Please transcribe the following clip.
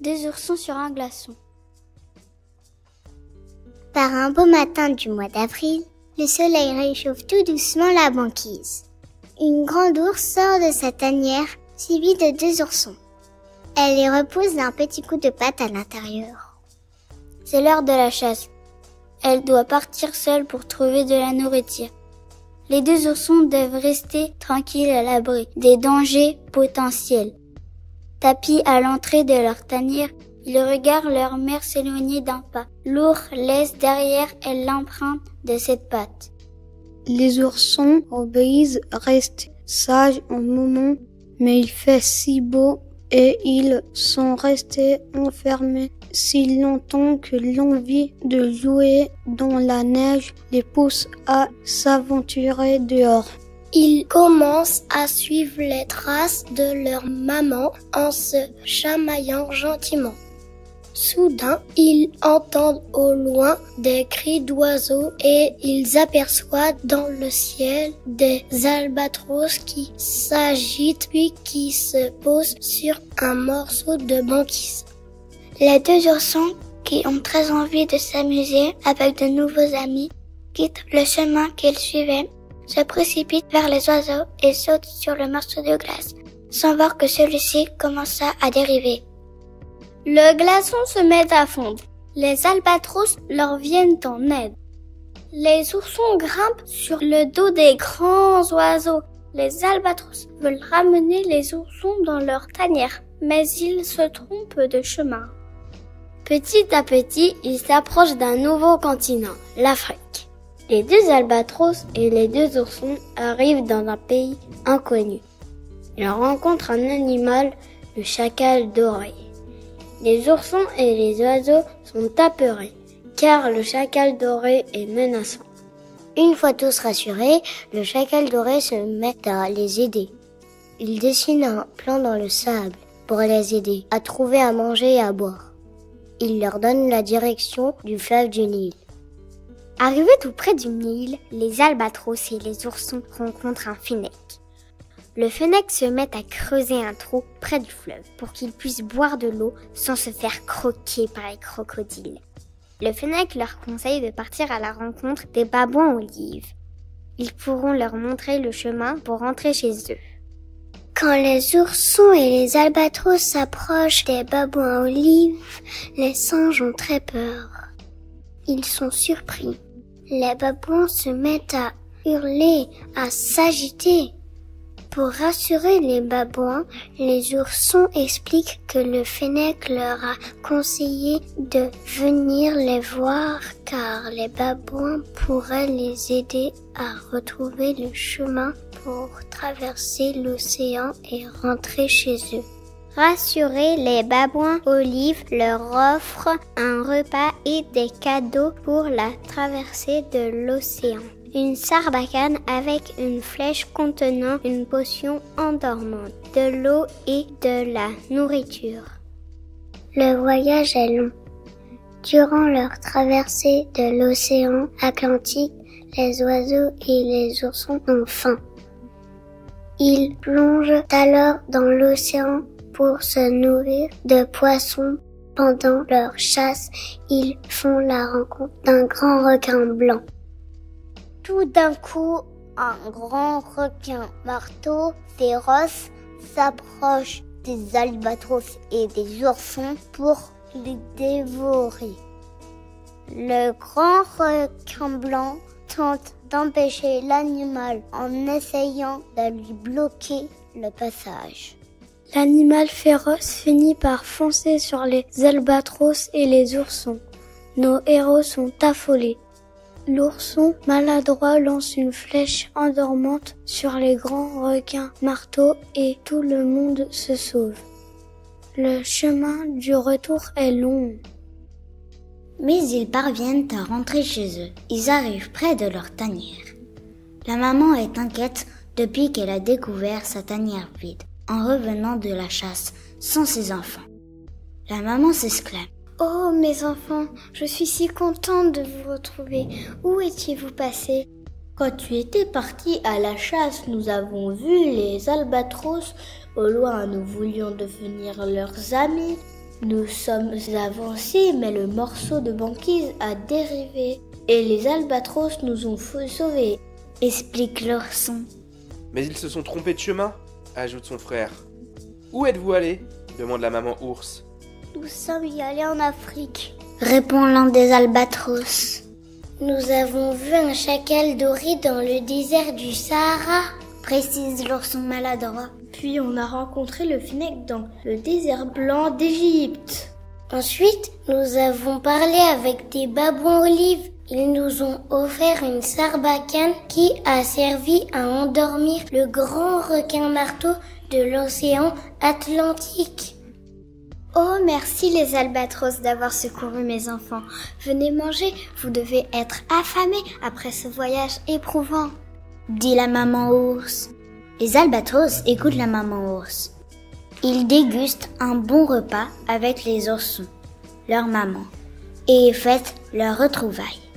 Deux oursons sur un glaçon. Par un beau matin du mois d'avril, le soleil réchauffe tout doucement la banquise. Une grande ours sort de sa tanière, suivie de deux oursons. Elle les repose d'un petit coup de patte à l'intérieur. C'est l'heure de la chasse. Elle doit partir seule pour trouver de la nourriture. Les deux oursons doivent rester tranquilles à l'abri des dangers potentiels. Tapis à l'entrée de leur tanière, ils regardent leur mère s'éloigner d'un pas. L'ours laisse derrière elle l'empreinte de cette patte. Les oursons obéissent, restent sages un moment, mais il fait si beau et ils sont restés enfermés si longtemps que l'envie de jouer dans la neige les pousse à s'aventurer dehors. Ils commencent à suivre les traces de leur maman en se chamaillant gentiment. Soudain, ils entendent au loin des cris d'oiseaux et ils aperçoivent dans le ciel des albatros qui s'agitent puis qui se posent sur un morceau de banquise. Les deux oursons, qui ont très envie de s'amuser avec de nouveaux amis, quittent le chemin qu'ils suivaient, se précipitent vers les oiseaux et sautent sur le morceau de glace, sans voir que celui-ci commença à dériver. Le glaçon se met à fondre. Les albatros leur viennent en aide. Les oursons grimpent sur le dos des grands oiseaux. Les albatros veulent ramener les oursons dans leur tanière, mais ils se trompent de chemin. Petit à petit, ils s'approchent d'un nouveau continent, l'Afrique. Les deux albatros et les deux oursons arrivent dans un pays inconnu. Ils rencontrent un animal, le chacal doré. Les oursons et les oiseaux sont apeurés, car le chacal doré est menaçant. Une fois tous rassurés, le chacal doré se met à les aider. Il dessine un plan dans le sable pour les aider à trouver à manger et à boire. Il leur donne la direction du fleuve du Nil. Arrivés tout près du Nil, les albatros et les oursons rencontrent un fennec. Le fennec se met à creuser un trou près du fleuve pour qu'il puisse boire de l'eau sans se faire croquer par les crocodiles. Le fennec leur conseille de partir à la rencontre des babouins olives. Ils pourront leur montrer le chemin pour rentrer chez eux. Quand les oursons et les albatros s'approchent des babouins olives, les singes ont très peur. Ils sont surpris. Les babouins se mettent à hurler, à s'agiter. Pour rassurer les babouins, les oursons expliquent que le fennec leur a conseillé de venir les voir car les babouins pourraient les aider à retrouver le chemin pour traverser l'océan et rentrer chez eux. Rassurés, les babouins olives leur offrent un repas et des cadeaux pour la traversée de l'océan. Une sarbacane avec une flèche contenant une potion endormante, de l'eau et de la nourriture. Le voyage est long. Durant leur traversée de l'océan Atlantique, les oiseaux et les oursons ont faim. Ils plongent alors dans l'océan pour se nourrir de poissons. Pendant leur chasse, ils font la rencontre d'un grand requin blanc. Tout d'un coup, un grand requin marteau féroce s'approche des albatros et des oursons pour les dévorer. Le grand requin blanc tente d'empêcher l'animal en essayant de lui bloquer le passage. L'animal féroce finit par foncer sur les albatros et les oursons. Nos héros sont affolés. L'ourson maladroit lance une flèche endormante sur les grands requins marteaux et tout le monde se sauve. Le chemin du retour est long. Mais ils parviennent à rentrer chez eux. Ils arrivent près de leur tanière. La maman est inquiète depuis qu'elle a découvert sa tanière vide en revenant de la chasse sans ses enfants. La maman s'exclame. Oh mes enfants, je suis si contente de vous retrouver. Où étiez-vous passés? Quand tu étais parti à la chasse, nous avons vu les albatros. Au loin, nous voulions devenir leurs amis. Nous sommes avancés, mais le morceau de banquise a dérivé et les albatros nous ont sauvés, explique l'ourson. Mais ils se sont trompés de chemin, ajoute son frère. Où êtes-vous allés ? Demande la maman ours. Nous sommes y allés en Afrique, répond l'un des albatros. Nous avons vu un chacal doré dans le désert du Sahara, précise l'ourson maladroit. Puis on a rencontré le fennec dans le désert blanc d'Égypte. Ensuite, nous avons parlé avec des babouins olives. Ils nous ont offert une sarbacane qui a servi à endormir le grand requin marteau de l'océan Atlantique. Oh, merci les albatros d'avoir secouru mes enfants. Venez manger, vous devez être affamés après ce voyage éprouvant, dit la maman ours. Les albatros écoutent la maman ours. Ils dégustent un bon repas avec les oursons, leur maman, et fêtent leur retrouvaille.